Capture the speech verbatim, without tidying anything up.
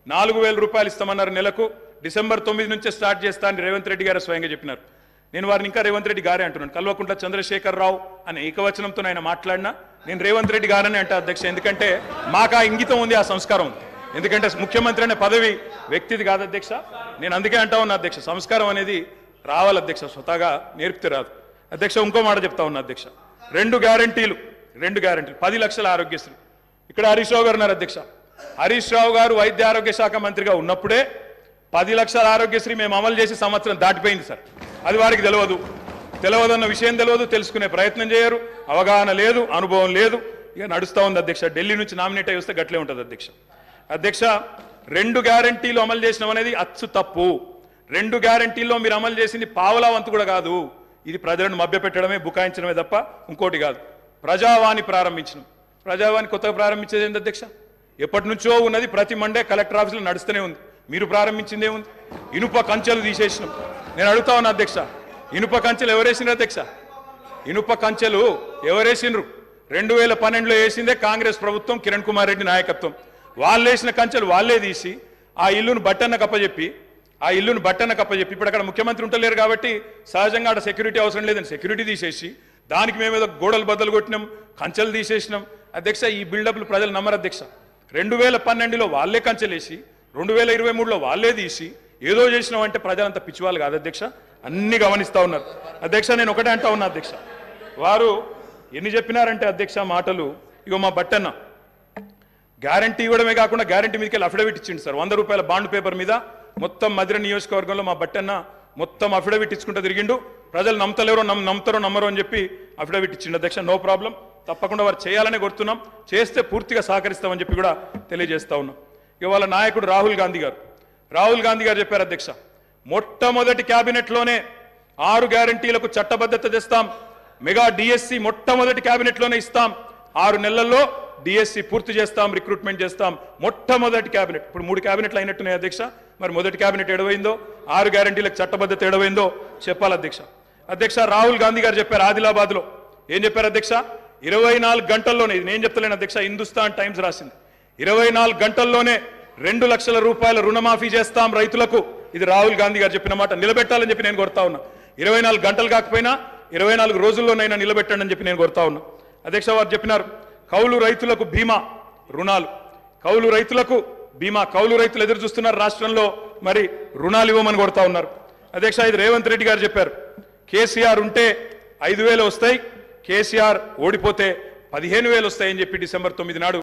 నాలుగు వేల రూపాయలు ఇస్తామన్నారు నెలకు. డిసెంబర్ తొమ్మిది నుంచే స్టార్ట్ చేస్తా అని రేవంత్ రెడ్డి గారు స్వయంగా చెప్పినారు. నేను వారిని ఇంకా రేవంత్ రెడ్డి గారే అంటున్నాను. కల్వకుంట్ల చంద్రశేఖర్ రావు అనే ఏకవచనంతో ఆయన మాట్లాడినా నేను రేవంత్ రెడ్డి గారని అంటే అధ్యక్ష. ఎందుకంటే మాకు ఆ ఇంగితం ఉంది, ఆ సంస్కారం ఉంది. ఎందుకంటే ముఖ్యమంత్రి అనే పదవి వ్యక్తిది కాదు అధ్యక్ష. నేను అందుకే అంటా ఉన్నా అధ్యక్ష, సంస్కారం అనేది రావాలి అధ్యక్ష, స్వతహాగా నేర్పితే రాదు అధ్యక్ష. ఇంకో మాట చెప్తా ఉన్నా అధ్యక్ష, రెండు గ్యారంటీలు రెండు గ్యారంటీలు పది లక్షల ఆరోగ్యశ్రీ. ఇక్కడ హరీష్ రావు గారు ఉన్నారు అధ్యక్ష. హరీష్ రావు గారు వైద్య ఆరోగ్య శాఖ మంత్రిగా ఉన్నప్పుడే పది లక్షల ఆరోగ్యశ్రీ మేము అమలు చేసి సంవత్సరం దాటిపోయింది సార్. అది వారికి తెలియదు, తెలియదన్న విషయం తెలియదు, తెలుసుకునే ప్రయత్నం చేయరు, అవగాహన లేదు, అనుభవం లేదు. ఇక నడుస్తూ ఉంది అధ్యక్ష. ఢిల్లీ నుంచి నామినేట్ అయి వస్తే గట్లే ఉంటుంది అధ్యక్ష. అధ్యక్ష, రెండు గ్యారంటీలు అమలు చేసినాం అనేది అచ్చు తప్పు. రెండు గ్యారంటీల్లో మీరు అమలు చేసింది పావలా వంతు కూడా కాదు. ఇది ప్రజలను మభ్యపెట్టడమే, బుకాయించడమే తప్ప ఇంకోటి కాదు. ప్రజావాణి ప్రారంభించినాం. ప్రజావాణి కొత్తగా ప్రారంభించేది ఏంటి అధ్యక్ష? ఎప్పటి నుంచో ఉన్నది, ప్రతి మండే కలెక్టర్ ఆఫీసులో నడుస్తూనే ఉంది. మీరు ప్రారంభించిందే ఉంది. ఇనుప కంచెలు తీసేసినాం. నేను అడుగుతా ఉన్నా అధ్యక్ష, ఇనుప కంచెలు ఎవరేసినారు అధ్యక్ష? ఇనుప కంచెలు ఎవరేసినారు? రెండు వేల పన్నెండులో వేసిందే కాంగ్రెస్ ప్రభుత్వం, కిరణ్ కుమార్ రెడ్డి నాయకత్వం. వాళ్ళు వేసిన కంచెలు వాళ్ళే తీసి ఆ ఇల్లును బట్టన్న కప్పచెప్పి ఆ ఇల్లును బట్టన్న కప్పచెప్పి ఇప్పుడు అక్కడ ముఖ్యమంత్రి ఉంటలేరు కాబట్టి సహజంగా అక్కడ సెక్యూరిటీ అవసరం లేదని సెక్యూరిటీ తీసేసి దానికి మేమేదో గోడలు బద్దలు కొట్టినాం, కంచెలు తీసేసినాం. అధ్యక్ష, ఈ బిల్డప్లు ప్రజలు నమ్మరు అధ్యక్ష. రెండు వేల పన్నెండులో వాళ్ళే కంచెలేసి రెండు వేల ఇరవై మూడులో వాళ్ళే తీసి ఏదో చేసినాం అంటే ప్రజలంతా పిచ్చివాళ్ళు కాదు అధ్యక్ష, అన్ని గమనిస్తూ ఉన్నారు అధ్యక్ష. నేను ఒకటే అంటా ఉన్నా అధ్యక్ష, వారు ఎన్ని చెప్పినారంటే అధ్యక్ష మాటలు. ఇగో మా బట్టన్న గ్యారంటీ ఇవ్వడమే కాకుండా గ్యారంటీ మీదకి వెళ్ళి అఫిడవిట్ ఇచ్చిండు సార్. వంద రూపాయల బాండ్ పేపర్ మీద మొత్తం మధిర నియోజకవర్గంలో మా బట్టన్న మొత్తం అఫిడవిట్ ఇచ్చుకుంటూ తిరిగిండు. ప్రజలు నమ్మతలేరో నమ్ నమ్ముతారో నమ్మరో అని చెప్పి అఫిడవిట్ ఇచ్చిండు అధ్యక్ష. నో ప్రాబ్లం, తప్పకుండా వారు చేయాలనే కోరుతున్నాం, చేస్తే పూర్తిగా సహకరిస్తామని చెప్పి కూడా తెలియజేస్తా ఉన్నాం. ఇవాళ నాయకుడు రాహుల్ గాంధీ గారు రాహుల్ గాంధీ గారు చెప్పారు అధ్యక్ష, మొట్టమొదటి క్యాబినెట్లోనే ఆరు గ్యారంటీలకు చట్టబద్ధత తెస్తాం, మెగా డిఎస్సి మొట్టమొదటి క్యాబినెట్లోనే ఇస్తాం, ఆరు నెలల్లో డిఎస్సి పూర్తి చేస్తాం, రిక్రూట్మెంట్ చేస్తాం. మొట్టమొదటి క్యాబినెట్. ఇప్పుడు మూడు క్యాబినెట్లు అయినట్టున్నాయి అధ్యక్ష. మరి మొదటి క్యాబినెట్ ఎడవైందో, ఆరు గ్యారంటీలకు చట్టబద్ధత ఎడవైందో చెప్పాలి అధ్యక్ష. అధ్యక్ష, రాహుల్ గాంధీ గారు చెప్పారు ఆదిలాబాద్ లో. ఏం చెప్పారు అధ్యక్ష? ఇరవై నాలుగు గంటల్లోనే, ఇది నేను చెప్తలేను అధ్యక్ష, హిందుస్థాన్ టైమ్స్ రాసింది, ఇరవై నాలుగు గంటల్లోనే రెండు లక్షల రూపాయల రుణమాఫీ చేస్తాం రైతులకు. ఇది రాహుల్ గాంధీ గారు చెప్పిన మాట. నిలబెట్టాలని చెప్పి నేను కోరుతా ఉన్నా. ఇరవై నాలుగు గంటలు కాకపోయినా ఇరవై నాలుగు రోజుల్లోనైనా నిలబెట్టండి అని చెప్పి నేను కోరుతా ఉన్నా అధ్యక్ష. వారు చెప్పినారు కౌలు రైతులకు బీమా రుణాలు, కౌలు రైతులకు బీమా. కౌలు రైతులు ఎదురు చూస్తున్నారు రాష్ట్రంలో, మరి రుణాలు ఇవ్వమని కోరుతా ఉన్నారు అధ్యక్ష. ఇది రేవంత్ రెడ్డి గారు చెప్పారు. కేసీఆర్ ఉంటే ఐదు వేలు వస్తాయి, కేసీఆర్ ఓడిపోతే పదిహేను వేలు వస్తాయని చెప్పి డిసెంబర్ తొమ్మిది నాడు